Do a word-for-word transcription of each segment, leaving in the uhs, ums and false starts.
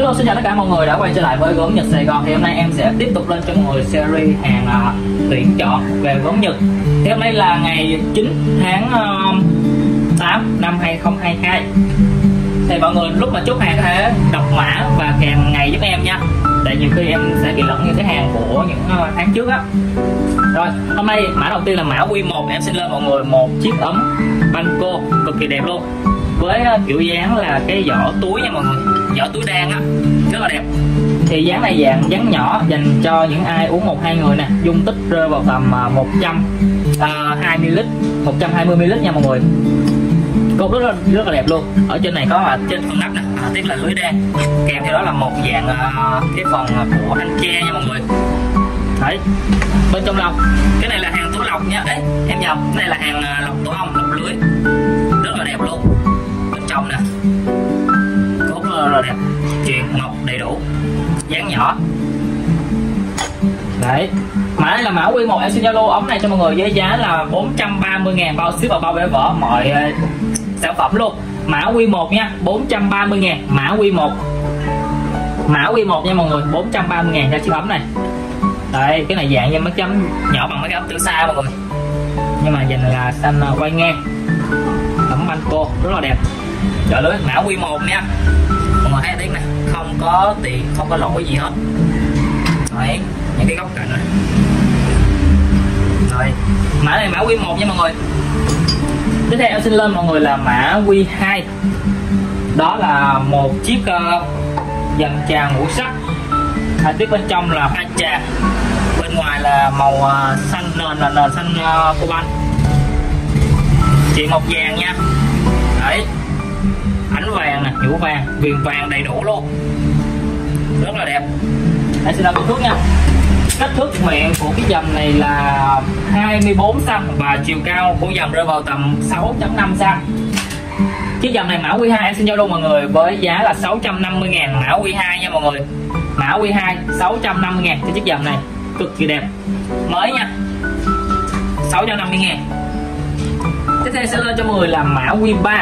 Hello, xin chào tất cả mọi người đã quay trở lại với gốm Nhật Sài Gòn. Thì hôm nay em sẽ tiếp tục lên cho mọi người series hàng uh, tuyển chọn về gốm Nhật. Thì hôm nay là ngày chín tháng uh, tám năm hai không hai hai. Thì mọi người lúc mà chốt hàng có thể đọc mã và kèm ngày giúp em nha, tại nhiều khi em sẽ bị lẫn những cái hàng của những uh, tháng trước á. Rồi hôm nay mã đầu tiên là mã quy một. Em xin lên mọi người một chiếc ấm Banco cực kỳ đẹp luôn, với kiểu dáng là cái vỏ túi nha mọi người, vỏ túi đan á, rất là đẹp. Thì dáng này dạng dáng nhỏ dành cho những ai uống một hai người nè, dung tích rơi vào tầm một trăm hai mươi mi li lít, một trăm hai mươi mi li lít nha mọi người. Cốt rất là, rất là đẹp luôn. Ở trên này có là trên phần nắp nè, à, tiếp là lưới đan, kèm theo đó là một dạng uh, cái phần của thanh tre nha mọi người. Đấy, bên trong lọc, cái này là hàng túi lọc nha. Đấy, em nhầm, cái này là hàng uh, lọc tổ ong, lọc lưới, rất là đẹp luôn. Bên trong nè, cốt rất là đẹp, chuyền ngọc đầy đủ, dáng nhỏ. Đấy, mã này là mã quy một. Em xin Zalo ống này cho mọi người với giá là bốn trăm ba mươi ngàn, bao ship và bao bể vỡ mọi uh, sản phẩm luôn. Mã quy một nha, bốn trăm ba mươi ngàn, mã quy một, mã quy một nha mọi người, bốn trăm ba mươi ngàn cho chiếc ấm này. Đấy, cái này dạng như mấy chấm nhỏ bằng mấy cái ấm từ xa mọi người, nhưng mà dành là xanh quay ngang, ấm Banco rất là đẹp. Trợ lưới mã quy một nha mọi người, thấy tiếng nè, không có tiền, không có lỗi gì hết. Đấy, những cái góc cạnh này. Rồi, mã này mã quy một nha mọi người. Tiếp theo em xin lên mọi người là mã quy hai. Đó là một chiếc uh, dàn trà ngũ sắc. Hai tiếp bên trong là hoa trà, bên ngoài là màu uh, xanh, nền là nền xanh uh, cobalt, chuyền mộc vàng nha. Đấy, ánh vàng nè, nhũ vàng, viền vàng đầy đủ luôn, rất là đẹp. Hãy xin đọc kích thước nha. Kích thước miệng của cái dầm này là hai mươi bốn xăng và chiều cao của dầm rơi vào tầm sáu chấm năm xăng. Chiếc dầm này mã quy hai em xin giao luôn mọi người với giá là sáu trăm năm mươi ngàn, mã quy hai nha mọi người. Mã quy hai sáu trăm năm mươi ngàn cho chiếc dầm này, cực kỳ đẹp, mới nha, sáu trăm năm mươi ngàn. Tiếp theo sẽ lên cho mọi người là mã quy ba.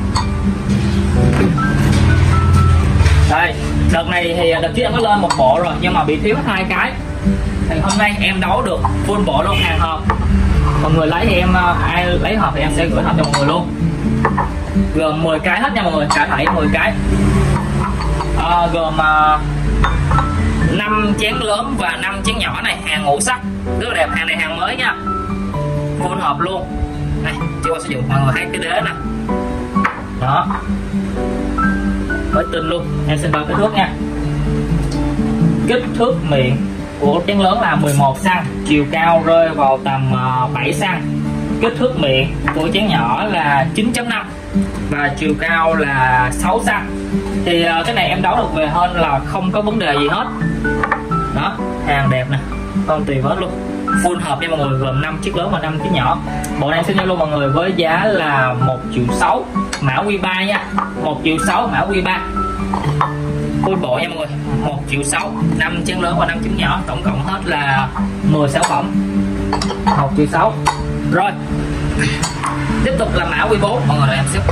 Đây, đợt này thì đợt trước em có lên một bộ rồi nhưng mà bị thiếu hai cái, thì hôm nay em đấu được full bộ luôn, hàng hộp. Mọi người lấy thì em, ai lấy hộp thì em sẽ gửi hộp cho mọi người luôn, gồm mười cái hết nha mọi người, cả thảy mười cái. À, gồm uh, năm chén lớn và năm chén nhỏ này, hàng ngũ sắc rất là đẹp. Hàng này hàng mới nha, full hộp luôn. Này, chưa qua sử dụng, mọi người thấy cái đế nè, đó, mới tinh luôn. Em xin báo kích thước nha. Kích thước miệng của chén lớn là mười một xăng, chiều cao rơi vào tầm uh, bảy xăng. Kích thước miệng của chén nhỏ là chín chấm năm và chiều cao là sáu xăng. Thì uh, cái này em đấu được về hơn là không có vấn đề gì hết. Đó, hàng đẹp nè, không tùy hết luôn, full hộp nha mọi người, gồm năm chiếc lớn và năm chiếc nhỏ. Bộ này em xin luôn mọi người với giá là một triệu sáu, mã quy ba nha, một triệu sáu, mã quy ba, full bộ nha mọi người, một triệu sáu, năm chén lớn và năm chén nhỏ, tổng cộng hết là mười sản phẩm, một triệu sáu. Rồi, tiếp tục là mã quy bốn mọi người, em xếp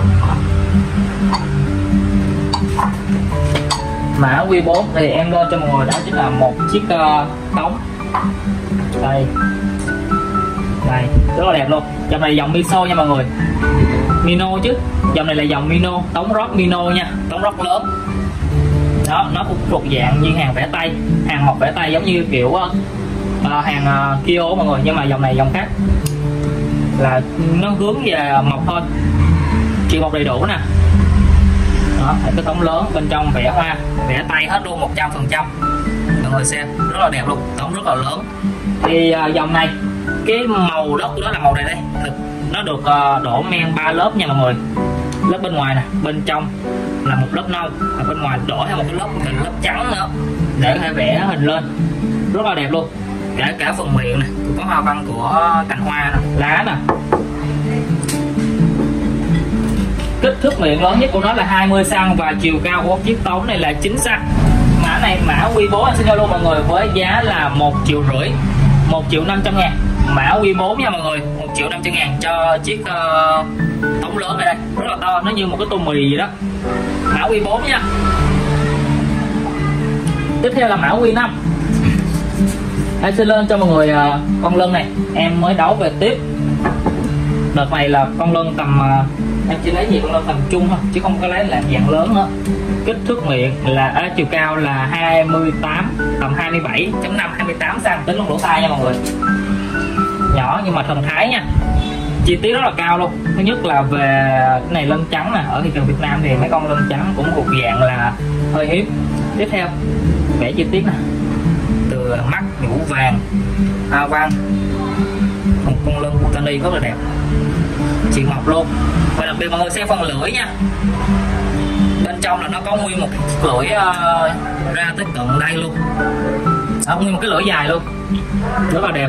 mã quy bốn thì em lên cho mọi người, đó chính là một chiếc uh, đóng. Đây, đây, rất là đẹp luôn. Dòng này dòng Miso nha mọi người, Mino chứ, dòng này là dòng Mino, tống rót Mino nha, tống rót lớn. Đó, nó cũng thuộc dạng như hàng vẽ tay, hàng mộc vẽ tay giống như kiểu uh, hàng uh, Kyo mọi người, nhưng mà dòng này dòng khác, là nó hướng về mộc thôi, chịu mộc đầy đủ nè. Đó, cái tống lớn, bên trong vẽ hoa, vẽ tay hết luôn một trăm phần trăm. Mọi người xem, rất là đẹp luôn, tống rất là lớn. Thì uh, dòng này, cái màu đất của nó là màu này đây, nó được uh, đổ men ba lớp nha mọi người. Lớp bên ngoài nè, bên trong là một lớp nâu, và bên ngoài đổ thêm một cái lớp hình lớp trắng nữa để có thể vẽ hình lên, rất là đẹp luôn. Cả cả phần miệng này có hoa văn của cành hoa nè, lá nè. Kích thước miệng lớn nhất của nó là hai mươi xăng và chiều cao của chiếc tống này là chín xăng. Mã này mã quy bốn anh xin cho luôn mọi người với giá là một triệu rưỡi, một triệu năm trăm ngàn, mã quy bốn nha mọi người, một triệu năm trăm ngàn cho chiếc uh, tống lớn này đây, rất là to, nó như một cái tô mì gì đó. Mã quy bốn nha. Tiếp theo là mã Q năm. Em xin lên cho mọi người uh, con lân này em mới đấu về tiếp. Đợt này là con lân tầm uh, em chỉ lấy gì con lân tầm trung thôi chứ không có lấy là dạng lớn nữa. Kích thước miệng là à, chiều cao là hai mươi tám, tầm hai mươi bảy chấm năm, hai mươi tám xăng, tính luôn lỗ tai nha mọi người. Nhỏ nhưng mà thần thái nha, chi tiết rất là cao luôn. Thứ nhất là về cái này lân trắng nè, ở thị trường Việt Nam thì mấy con lân trắng cũng thuộc dạng là hơi hiếm. Tiếp theo vẽ chi tiết nè, từ mắt nhũ vàng, hoa văn, một con lân Botany rất là đẹp, chị mọc luôn. Và đặc biệt mọi người xem phần lưỡi nha, bên trong là nó có nguyên một cái lưỡi uh, ra tới tận đây luôn, à, nguyên một cái lưỡi dài luôn, rất là đẹp.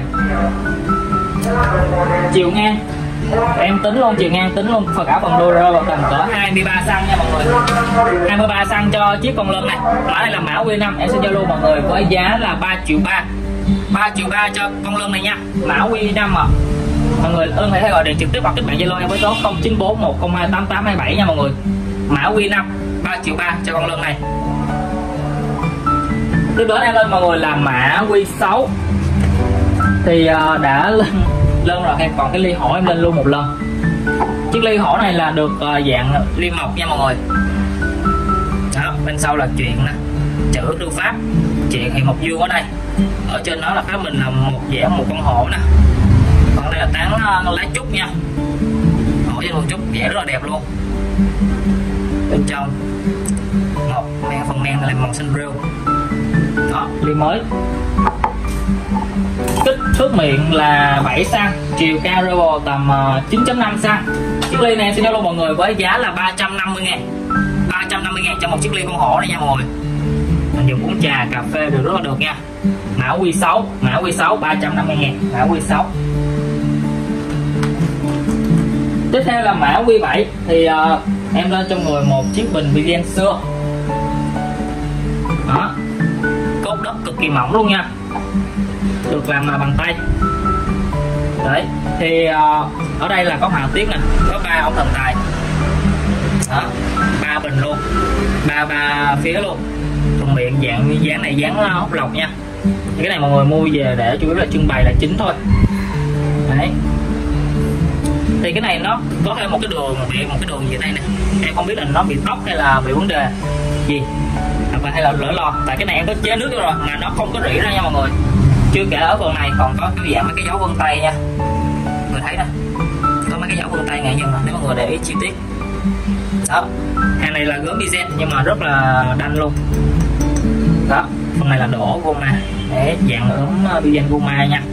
Chiều ngang em tính luôn, chiều ngang tính luôn, phần áo phần đuôi rơi vào tầm cỡ hai mươi ba xăng nha mọi người, hai mươi ba xăng cho chiếc con lân này. Mã này là mã Q năm, em sẽ giao lưu mọi người với giá là ba triệu ba, ba triệu ba cho con lân này nha, mã Q năm à. Mọi người ơn hãy gọi điện trực tiếp hoặc kết bạn Zalo em với số không chín bốn một không hai tám tám hai bảy nha mọi người. Mã Q năm ba triệu ba cho con lân này. Tiếp đến em lên mọi người là mã Q sáu. Thì uh, đã lên lên rồi, em còn cái ly hổ em lên luôn một lần. Chiếc ly hổ này là được uh, dạng ly mộc nha mọi người. Đó, bên sau là chuyện nè, chữ thư pháp, chuyện thì một dương ở đây, ở trên đó là cái mình là một vẽ một con hổ nè, còn đây là tán uh, lá trúc nha, hổ với một chút vẽ rất là đẹp luôn. Bên trong một men, phần men là màu xanh rêu. Đó, ly mới. Kích thước miệng là bảy xăng, chiều cao rơi vào tầm chín chấm năm xăng. Chiếc ly này xin giao lưu mọi người với giá là ba trăm năm mươi ngàn, ba trăm năm mươi ngàn cho một chiếc ly con hổ này nha mọi người. Mình dùng uống trà, cà phê đều rất là được nha. Mã Q sáu, mã Q sáu ba trăm năm mươi ngàn, mã Q sáu. Tiếp theo là mã Q bảy. Thì uh, em lên cho người một chiếc bình Vivienne xưa. Đó, cốt đất cực kỳ mỏng luôn nha, được làm bằng tay. Đấy, thì uh, ở đây là có họa tiết nè, có ba ống thần tài. Đó, ba bình luôn, ba ba phía luôn. Phần miệng dạng dáng này dáng ốc lọc nha. Thì cái này mọi người mua về để chủ yếu là trưng bày là chính thôi. Đấy. Thì cái này nó có thêm một cái đường bị một cái đường gì đây nè, em không biết là nó bị tóc hay là bị vấn đề gì, hoặc là hay là lỡ lo. Tại cái này em có chế nước rồi mà nó không có rỉ ra nha mọi người. Chưa kể ở phần này còn có cái dạng mấy cái dấu vân tay nha, người thấy nè, có mấy cái dấu vân tay nghệ nhân nếu mọi người để ý chi tiết. Đó, hàng này là gốm Bizen nhưng mà rất là đanh luôn. Đó, phần này là đổ goma để dạng ốm Bizen goma nha.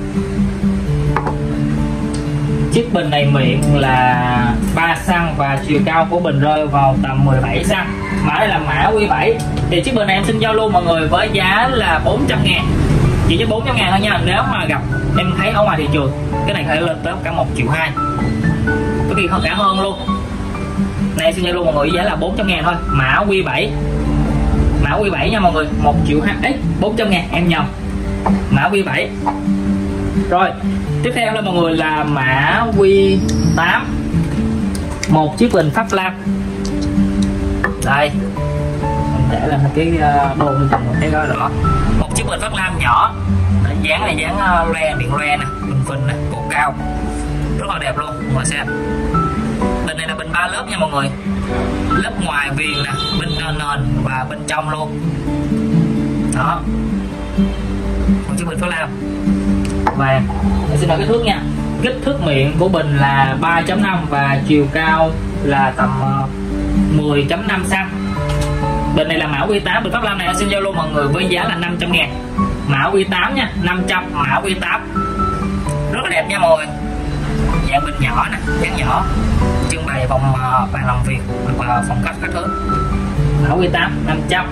Chiếc bình này miệng là ba xăng và chiều cao của bình rơi vào tầm mười bảy xăng. Mã đây là mã Q bảy. Thì chiếc bình này em xin giao lưu mọi người với giá là bốn trăm ngàn, chỉ với bốn trăm ngàn thôi nha. Nếu mà gặp em thấy ở ngoài thị trường cái này có thể lên tới cả một triệu hai, có khi hơn cả hơn luôn. Này xin giao lưu mọi người với giá là bốn trăm ngàn thôi, mã Q bảy, mã Q bảy nha mọi người, một triệu hai, ấy bốn trăm ngàn em nhầm, mã Q bảy. Rồi tiếp theo là mọi người là mã Q tám, một chiếc bình Pháp Lam. Đây mình để là cái đồ cho mọi người thấy rõ. Một chiếc bình Pháp Lam nhỏ, dáng này dáng loe, điện loe nè, bình phình nè, cổ cao, rất là đẹp luôn mọi người xem. Bình này là bình ba lớp nha mọi người, lớp ngoài viền nè, bên nền và bên trong luôn. Đó, một chiếc bình Pháp Lam vàng. Mình xin nói kích thước nha. Kích thước miệng của bình là ba chấm năm và chiều cao là tầm mười chấm năm xăng. Bình này là mã Q tám. Bình Pháp Lam này em xin giao lưu mọi người với giá là năm trăm ngàn, mã Q tám nha, năm trăm, mã Q tám. Rất là đẹp nha mọi người, dạng bình nhỏ nè, dáng nhỏ, trưng bày vòng bàn làm việc hoặc là phòng khách các thứ. Mã Q tám năm trăm.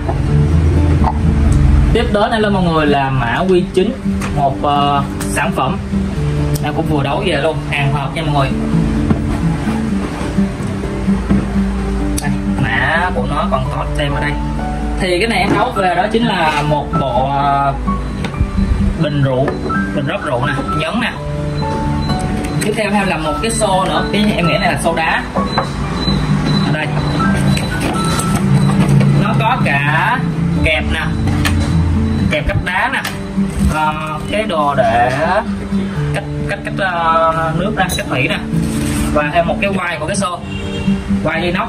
Tiếp đến đây lên mọi người là mã Q chín, một uh, sản phẩm em cũng vừa đấu về luôn, hàng hợp nha mọi người. Đây, mã của nó còn có tem ở đây. Thì cái này em đấu về đó chính là một bộ uh, bình rượu, bình rót rượu nè, nhấn nè. Tiếp theo thêm là một cái xô nữa, cái em nghĩ này là xô đá. Ở đây nó có cả kẹp nè, uh, cái đồ để cách cách cách uh, nước ra, cách thủy nè, và thêm một cái quai của cái xô, quai inox.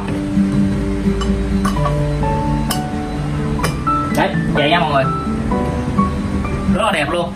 Đấy, vậy nha mọi người, rất là đẹp luôn.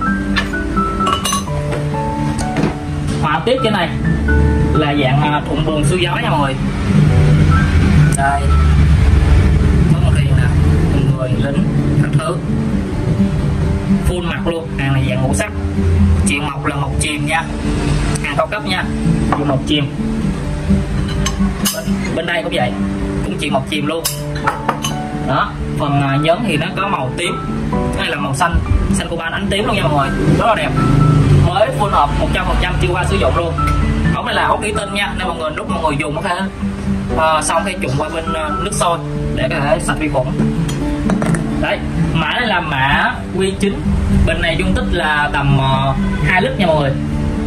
Họa tiết trên này là dạng thùng buồng siêu gió nha mọi người. Đây, có một thuyền nè, người lính các thứ, full mặt luôn. Hàng này dạng ngũ sắc, chuyền mộc là mộc chìm nha, hàng cao cấp nha, chuyền mộc chìm. Bên, bên đây cũng vậy, cũng chuyền mộc chìm luôn. Đó, phần nhấn thì nó có màu tím, cái này là màu xanh, xanh coban ánh tím luôn nha mọi người, rất là đẹp, mới full hộp một trăm phần trăm chưa qua sử dụng luôn. Ống này là ống thủy tinh nha, nên mọi người lúc mọi người dùng có thể uh, xong khi trụng qua bên uh, nước sôi để có thể sạch vi khuẩn. Đấy, mã này là mã quy chín, bình này dung tích là tầm uh, hai lít nha mọi người.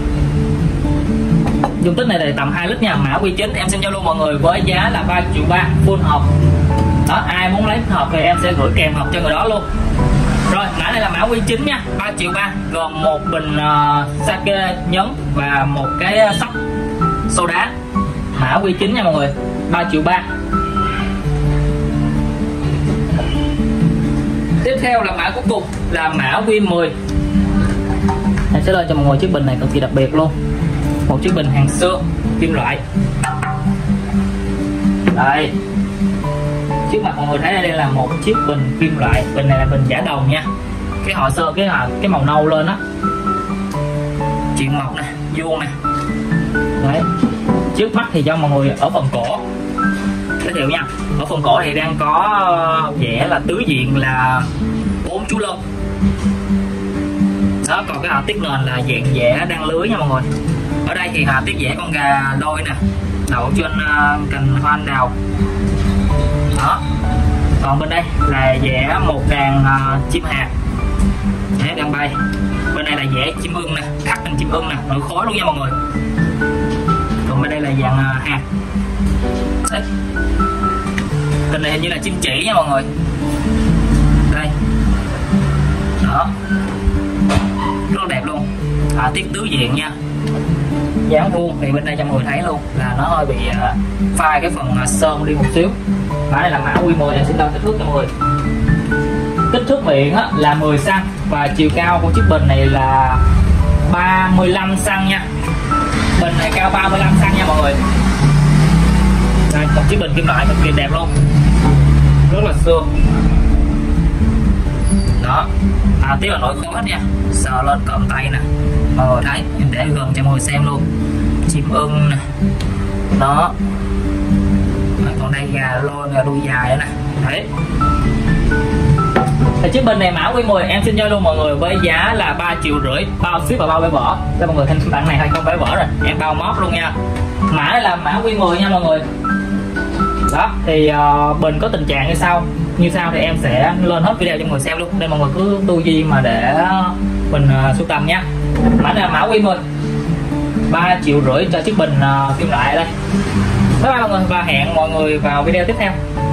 Dung tích này là tầm hai lít nha, mã quy chín. Em xin giao lưu mọi người với giá là ba triệu ba full hộp. Đó, ai muốn lấy hộp thì em sẽ gửi kèm hộp cho người đó luôn. Rồi, mã này là mã quy chín nha, ba triệu ba, gồm một bình uh, sake nhấn và một cái sóc soda. Mã quy chín nha mọi người, ba triệu ba. Tiếp theo là mã cuối cùng là mã quy mười. Em sẽ lên cho mọi người chiếc bình này cực kỳ đặc biệt luôn. Một chiếc bình hàng xưa, kim loại. Đây, trước mặt mọi người thấy đây là một chiếc bình kim loại. Bình này là bình giả đồng nha, cái họ sơ cái cái màu nâu lên á, chuyền mộc nè, vuông nè. Đấy, trước mắt thì cho mọi người ở phần cổ giới thiệu nha. Ở phần cổ thì đang có vẽ là tứ diện là bốn chú lân. Đó, còn cái họa tiết nền là dạng vẽ đăng lưới nha mọi người. Ở đây thì họa tiết vẽ con gà đôi nè, đậu trên uh, cành hoa anh đào. Đó, còn bên đây là vẽ một đàn uh, chim hạt, vẽ đang bay. Bên đây là vẽ chim ưng nè, khắc hình chim ưng nè, nội khối luôn nha mọi người. Còn bên đây là dạng uh, hạt. Đấy, hình này hình như là chim chỉ nha mọi người. Đây, đó, rất là đẹp luôn. À, tiết tứ diện nha, dáng vuông thì bên đây cho mọi người thấy luôn là nó hơi bị uh, phai cái phần uh, sơn đi một xíu. Mã này là mã quy mười, em xin đo kích thước cho mọi người. Kích thước miệng á, là mười xăng ti mét và chiều cao của chiếc bình này là ba mươi lăm xăng ti mét nha. Bình này cao ba mươi lăm xăng ti mét nha mọi người. Đây, một chiếc bình kim loại cực kỳ đẹp luôn, rất là xưa. Đó, à, tiếp là nổi khối hết nha, sờ lên cộm tay nè, mọi người thấy, em để gần cho mọi người xem luôn. Chim ưng nè, đó, còn đây gà lôi, gà đuôi dài nữa nè. Đấy, thì chiếc bình này mã quy mười em xin giao luôn mọi người với giá là ba triệu rưỡi, bao ship và bao bể vỏ. Cho mọi người thêm bạn này hay không bể vỏ rồi, em bao móp luôn nha. Mã này là mã quy mười nha mọi người. Đó, thì uh, bình có tình trạng như sau như sau thì em sẽ lên hết video cho mọi người xem luôn, nên mọi người cứ tu di mà để mình uh, sưu tầm nha. Mã này là mã quy mười, ba triệu rưỡi cho chiếc bình uh, kim loại ở đây. Bye bye mọi người và hẹn mọi người vào video tiếp theo.